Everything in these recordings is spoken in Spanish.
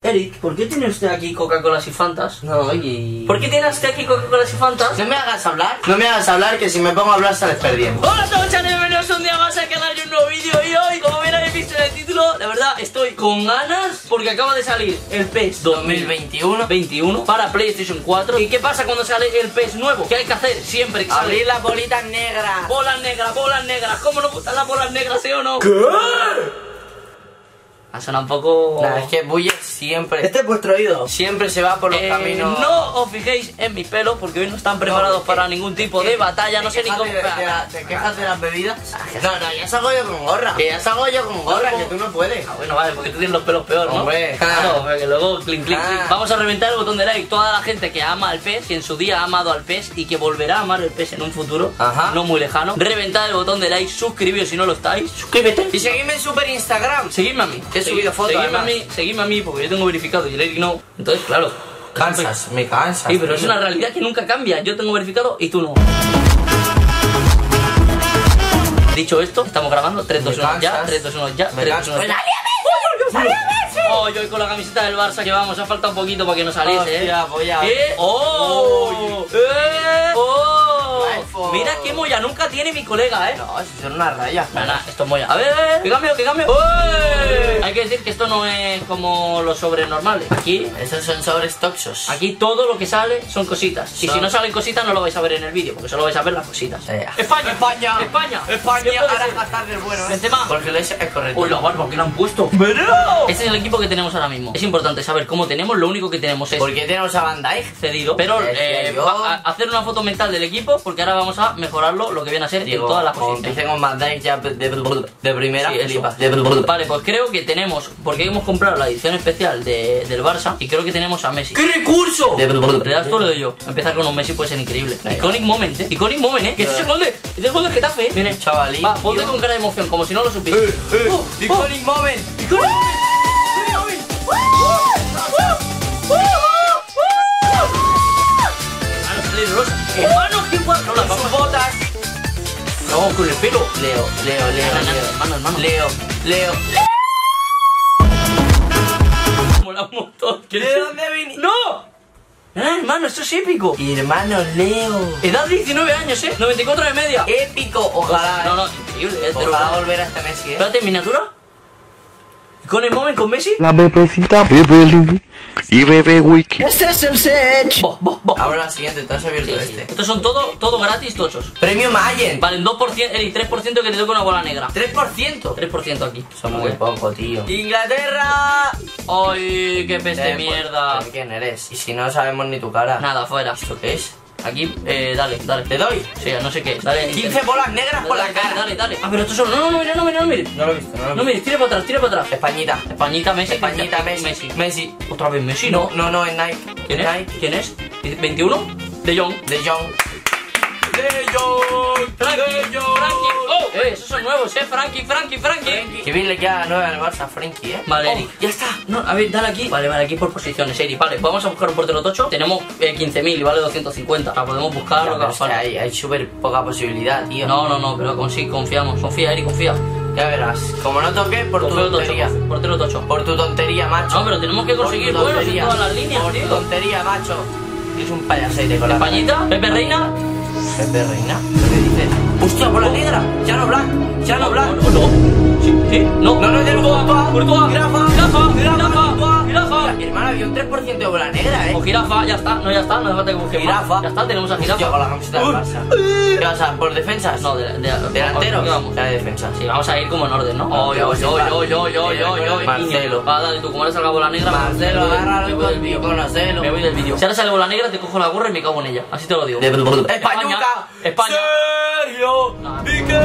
Eric, ¿por qué tiene usted aquí Coca-Colas y Fantas? No, y... ¿Por qué tiene usted aquí Coca-Colas y Fantas? No me hagas hablar. No me hagas hablar, que si me pongo a hablar sales perdiendo. Hola a todos, chavales, bienvenidos un día más al canal y un nuevo vídeo. Y hoy, como bien habéis visto en el título, la verdad estoy con ganas porque acaba de salir el PES 2021 para PlayStation 4. ¿Y qué pasa cuando sale el PES nuevo? ¿Qué hay que hacer siempre que sale? Abrir las bolitas negras. Bolas negras, bolas negras. ¿Cómo nos gustan las bolas negras, sí o no? ¿Qué? Ha sonado un poco... Nah, es que Buller siempre... Este es vuestro oído. Siempre se va por los caminos... No os fijéis en mi pelo porque hoy no están preparados para ningún tipo de batalla. No sé ni cómo... ¿Te quejas de las bebidas? No, ya salgo yo con gorra. Que ya salgo yo con gorra, que tú no puedes. Ah, bueno, vale, porque tú tienes los pelos peor, ¿no? Hombre, claro, porque luego clink, clink, clink. Vamos a reventar el botón de like. Toda la gente que ama al PES, que en su día ha amado al PES y que volverá a amar el PES en un futuro no muy lejano. Reventad el botón de like, suscribíos si no lo estáis. Suscríbete. Y seguidme en Super Instagram. Seguidme a mí. He subido fotos. Seguidme a mí porque yo tengo verificado y el Eric no. Entonces, claro. Me cansas. Sí, pero es una realidad que nunca cambia. Yo tengo verificado y tú no. Dicho esto, estamos grabando 3, 2, 1 ya, 3, 2, 1 ya, 3, 2, 1 ya. Hoy con la camiseta del Barça que vamos, ha faltado un poquito para que nos saliese, Mira qué molla nunca tiene mi colega, No, si son unas rayas. Nada, esto es molla. A ver, que cambio, que cambio. Hay que decir que esto no es como los sobres normales. Aquí, estos son sobres toxos. aquí todo lo que sale son cositas. Y si no salen cositas no lo vais a ver en el vídeo, porque solo vais a ver las cositas. España, España, España, España, ahora más tarde es bueno, Benzema. Porque lo es correcto. Uy, la barba que le han puesto. Este es el equipo que tenemos ahora mismo. Es importante saber cómo tenemos. Lo único que tenemos es... ¿Por qué tenemos a Van Dijk? Cedido. Pero hacer una foto mental del equipo, porque ahora vamos a mejorarlo lo que viene a ser en todas las cosas. Empiecen con Van Dijk ya de primera. Sí, flipas. Vale, pues creo que tenemos, porque hemos comprado la edición especial del Barça, y creo que tenemos a Messi. ¡Qué recurso! ¿Le das tú o le doy yo? Empezar con un Messi puede ser increíble. Iconic moment, Iconic moment, que ese es el gol de... Es el gol de Getafe, Viene, chavalín. Va, ponte con cara de emoción, como si no lo supieras. Iconic moment. Iconic moment. Hermano, qué guapo. No las vamos. Botas. No, con el pelo. Leo. Mola un montón. ¿De dónde viniste? ¡No! Hermano, esto es épico. Hermano Leo. Edad 19 años, 94 de media. Épico, ojalá. No, increíble. Ojalá volver a este Messi, Espérate, miniatura. ¿Con el moment con Messi? La bebecita bebe y bebe wiki. Este es el set. Ahora la siguiente, te has abierto este. Estos son todo gratis, tochos. Premio Mayen. Vale, el 2%, el 3% que te toca una bola negra. 3%. 3% aquí. Son muy poco, tío. Inglaterra. Ay, qué peste de mierda. ¿Quién eres? Y si no sabemos ni tu cara. Nada, fuera. ¿Esto qué es? Aquí, dale. ¿Te doy? Sí, no sé qué. Dale. 15 bolas negras por la cara. Dale. Ah, pero estos son... No, mire. No lo he visto, No mires, tira para atrás. Españita, Messi. Messi. ¿Otra vez Messi? No. No, es Nike. ¿Quién es? ¿21? De Jong. Frankie. Oh, esos son nuevos, Frankie. Qué bien le queda la nueva al Barça, Frankie, Vale, Eric. Ya está. No, a ver, dale aquí. Vale, aquí por posiciones, Eric. Vale, vamos a buscar un portero tocho. Tenemos 15.000 y vale 250. O sea, podemos buscar lo que haga falta. Hay súper poca posibilidad, tío. No, pero sí, confiamos. Confía, Eric, confía. Ya verás. Como no toques, por tu tontería. Portero tocho. Por tu tontería, macho. No, pero tenemos que conseguir buenos en todas las líneas, por tu tontería, macho. Es un payasete con la Españita, Pepe Reina. ¿Pepe Reina? ¿Qué dices? ¡Hostia, bola negra! ¡Ya no Black! No. Sí. No, es del Courtois. Jirafa. Hermano, había un 3% de bola negra, O jirafa, ya está, no hace falta que busquemos. Jirafa. Ya está, tenemos a jirafa. Yo con la camiseta del Barça. ¿Qué vas a? ¿Por defensas? No, delantero. Vamos. Ya de defensa. Sí, vamos a ir como en orden, ¿no? Marcelo. Dale, tú, como ahora salga bola negra. Marcelo, agárralo contigo, conocelo. Me voy del vídeo. Si ahora sale bola negra, te cojo la gorra y me cago en ella. Así te lo digo. Españuca. España. Sergio. Piqué.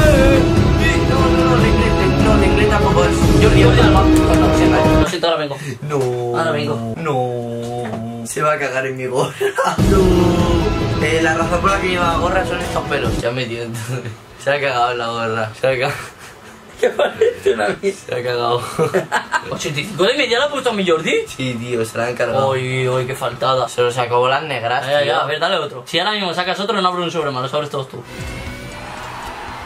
No, de inglés tampoco es. Jordi Alba. Lo siento, ahora vengo. Ahora vengo. No. Se va a cagar en mi gorra. No. La razón por la que lleva gorra son estos pelos. Ya me entiendo. Se ha cagado en la gorra. ¿Qué parece una mierda? Se ha cagado. 85 de media la ha puesto a mi Jordi. Sí, tío, se la han cargado. Uy, qué faltada. Se los acabó las negras. Ya, a ver, dale otro. Si ahora mismo sacas otro, no abro un sobre más, los abres todos tú.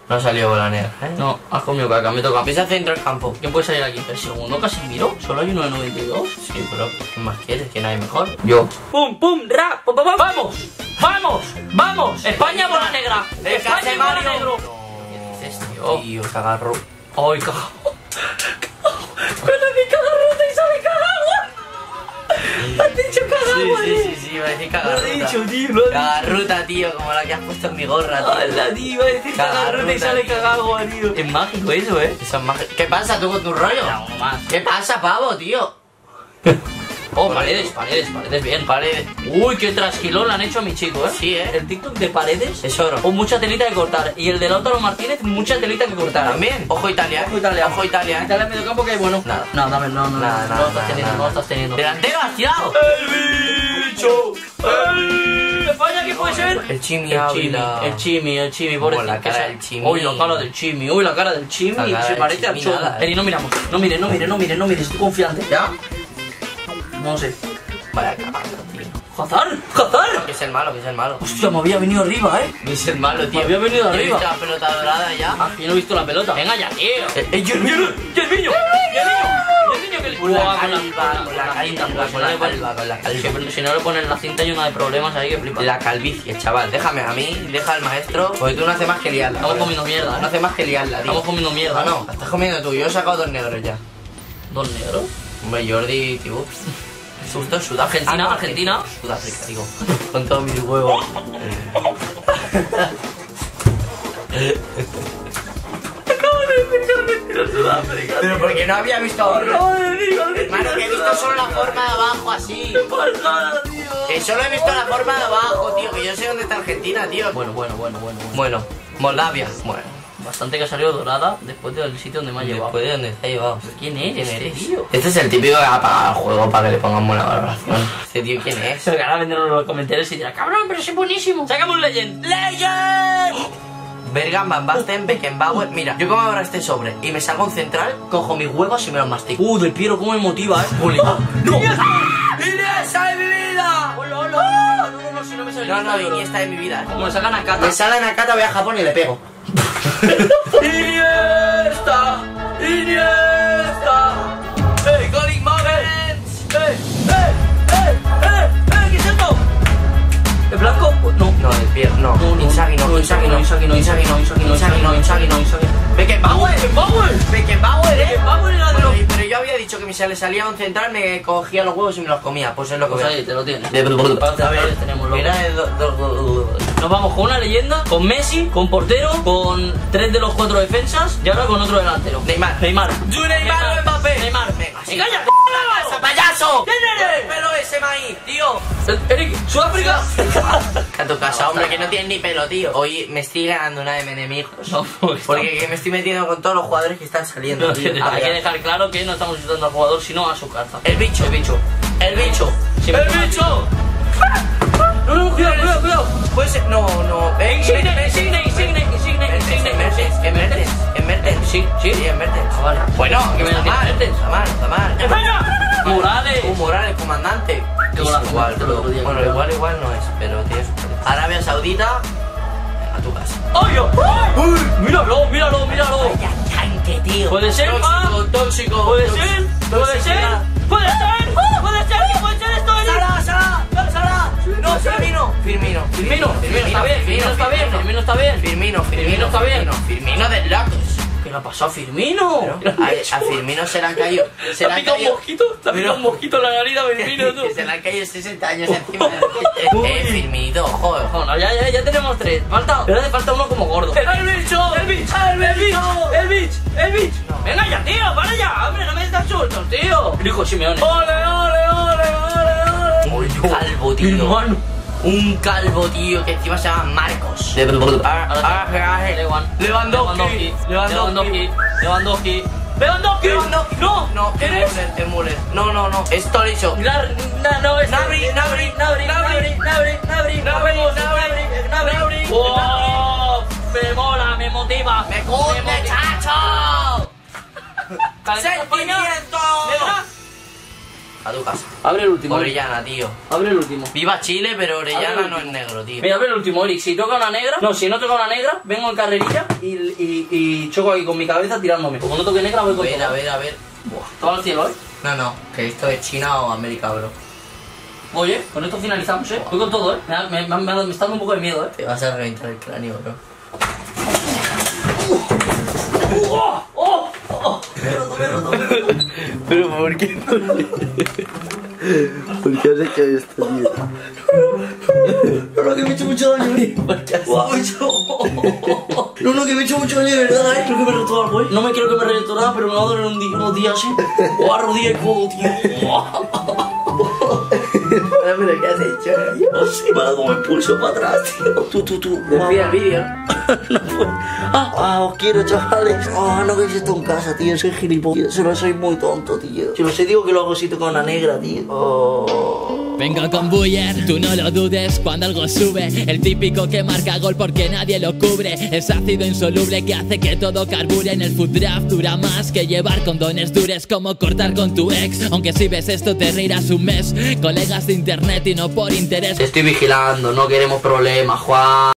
No ha salido bola negra, ¿eh? No, has comido caca, me toca. Empieza centro del campo. ¿Quién puede salir aquí? El segundo Casimiro. Solo hay uno de 92. Sí, pero ¿qué más quieres? ¿Quién hay mejor? Yo. ¡Pum, pum, ra! ¡Pum, pum, pum! ¡Vamos! ¡Vamos! ¡Vamos! ¡España bola negra! ¡España bola negro! ¿Qué dices, tío? Tío, se agarró. ¡Ay, cagao! ¡Cuando di cagarruta y sale cagagua! ¡Has dicho cagagua, Sí, va a decir cagarruta. Lo he dicho, tío, lo he dicho. Cagarruta, tío, como la que has puesto en mi gorra, tío. ¡Hala, tío! Va a decir cagarruta y sale tío. cagagua, tío. Es mágico eso, ¿eh? Eso es más... ¿Qué pasa tú con tu rollo? Ya, uno más. ¿Qué pasa, pavo, tío? Oh, paredes bien. Paredes. Uy, qué trasquilón le han hecho a mi chico, ¿eh? Sí, ¿eh? El TikTok de Paredes Es oro. con mucha telita que cortar. Y el de Lautaro Martínez, mucha telita que cortar. También. Ojo Italia. Ojo Italia. Ojo Italia. Italia en medio campo que hay bueno. Nada. No, dame, no Nada, lo estás teniendo, no lo estás teniendo. Delantero, has tirado. ¡El bicho! España, ¿qué puede ser? El Chimi El Chimi, pobre. La cara del Chimi. Uy, la cara del Chimi, uy, la cara del Chimi. La cara Se del parece a Chimi, Chon. nada, Eri, no miramos. No mires, estoy confiante. ¿Ya? No sé. Vaya cagada, tío. ¡Hazard! Que es el malo, que es el malo. Hostia, me había venido arriba, ¿eh? Que es el malo, tío. Me había venido Yo he arriba. visto la pelota dorada ya. Ah, yo no he visto la pelota. Venga ya, tío. ¡El Yerviño! ¡Y el niño que le... Con la Buah, calva, con la cinta, calva, pues, con la no le ponen- calva, con la calva. Siempre, si no le ponen la cinta hay una de problemas ahí que flipa. La calvicie, chaval. Déjame a mí, deja al maestro. Porque tú no haces más que liarla. Estamos ¿vale? comiendo mierda, No ¿eh? haces más que liarla, tío. Estamos comiendo mierda. No, estás comiendo tú. Yo he sacado 2 negros ya. ¿Dos negros? Hombre, Jordi, tío. Susto, Sudáfrica. Argentina, no, Argentina. Sudáfrica, digo. Con todos mis huevos. Pero porque no había visto. Hermano, que he visto solo la forma de abajo así. Que solo he visto la forma de abajo, tío. Que yo sé dónde está Argentina, tío. Bueno. Bueno, Moldavia. Bueno. Bastante que ha salido dorada después del sitio donde me ha llevado. Después de dónde te ha llevado. ¿Quién es ¿Quién este eres? tío? Este es el típico que ha pagado el juego para que le pongan buena valoración. Este tío, ¿quién es? Pero que ahora vendrán los comentarios y dirá, cabrón, pero es buenísimo. ¡Sácame un Legend! ¡Legend! Bergan, Van Basten, Beckenbauer. Mira, yo como abro este sobre y me salgo un central, cojo mis huevos y me los mastico. Del Piero, cómo me motiva, Juli. ¡No! ¡Iniesta de mi vida! ¡Hola! No, si no me sale No, Iniesta de mi vida. Como me sacan a Cata. Me sale en Akata, voy a Japón y le pego. ¡Iniesta! ¡Hey, Colin Moments! ¿Qué es esto? ¿El blanco? No. No, el pie, no. Inzaghi no. Beckenbauer, pero yo había dicho que me salía un central, me cogía los huevos y me los comía. Pues es lo que Pues voy a ahí, te lo tienes. A ver, tenemos era de Nos vamos con una leyenda, con Messi, con portero, con 3 de los 4 defensas y ahora con otro delantero. Neymar. Neymar o Mbappé. Neymar. Venga, sí. ¡Calla! ¡Pasa, payaso! ¿Quién eres? Pelo ese maíz, tío. Eric, Sudáfrica. A tu casa, hombre, que no tienes ni pelo, tío. Hoy me estoy ganando una de enemigos. No, Porque que me estoy metiendo con todos los jugadores que están saliendo, tío. Hay que dejar claro que no estamos insultando al jugador, sino a su carta. El bicho. Sí, ¡el bicho! No, cuidado. Puede ser. No. Insigne. Mertens. Sí. en Mertens. Ah, vale. Bueno, que me está mal. Mertens. Está mal. ¡España! ¡Morales! Morales, comandante. Qué golazo, Igual, el otro día. bueno, igual no es, pero tiene su problema. Arabia Saudita, a tu casa. ¡Ay, ¡uy! ¡Míralo! Vaya tanque, tío. ¿Puede ser? Tóxico. ¿Puede ser esto, Sara. No, Firmino. Firmino está bien. Firmino de locos. ¿Qué le ha pasado a Firmino? A Firmino se le han caído. ¿Te ha picado un mosquito en la nariz a Firmino, tú? Que se le han caído 60 años encima. Uy. Firmino, joder. Bueno, ya tenemos 3. Pero hace falta uno como gordo. ¡El bitch! ¡Venga ya, tío! ¡Para ya! ¡Hombre, no me estás sueltos, tío! El hijo de Simeone. Un calvo, tío. Hermano. Un calvo, tío, que encima se llama Marcos. Lewandowski. No, es Müller. No, es Tolisso. Nabri. ¡Wow! Me mola, me motiva. ¡Me cunde, chacho! ¡Sentimiento! A tu casa. Abre el último. Orellana, tío. Abre el último. Viva Chile, pero Abre Orellana el no es último. negro, tío. Mira, abre el último, Eric. Si toca una negra, no, si no toca una negra, vengo en carrerilla y choco aquí con mi cabeza tirándome. Como no toque negra, voy con todo. A ver. Buah, todo al cielo, ¿eh? No, que esto es China o América, bro. Oye, con esto finalizamos, ¿eh? Voy con todo, ¿eh? Me está dando un poco de miedo, ¿eh? Te vas a reventar el cráneo, bro. Me he roto. Pero ¿por qué? ¿Por qué has hecho esto, tío? No, que me he hecho mucho daño, ¿eh? No, que me he hecho mucho daño, de verdad, ¿eh? Creo que me he roto algo, ¿eh? No me quiero que me reviente nada, pero me va a doler unos días, ¿eh? Rodilla y codo, tío. ¿Pero qué has hecho, tío? No sé, me ha dado un pulso para atrás, tío. Tú. Desvía el vídeo. No puedo. Os quiero, chavales. No hagáis esto en casa, tío. Soy gilipollas. Solo soy muy tonto, tío. Si lo sé, digo que lo hago si toco una negra, tío. Vengo con Buller, tú no lo dudes cuando algo sube. El típico que marca gol porque nadie lo cubre. Es ácido insoluble que hace que todo carbure. En el food draft dura más que llevar condones dures. Como cortar con tu ex. Aunque si ves esto te reirás un mes. Colegas de internet y no por interés. Te estoy vigilando, no queremos problemas, Juan.